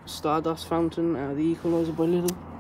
Stardust fountain out of the equaliser by Lidl.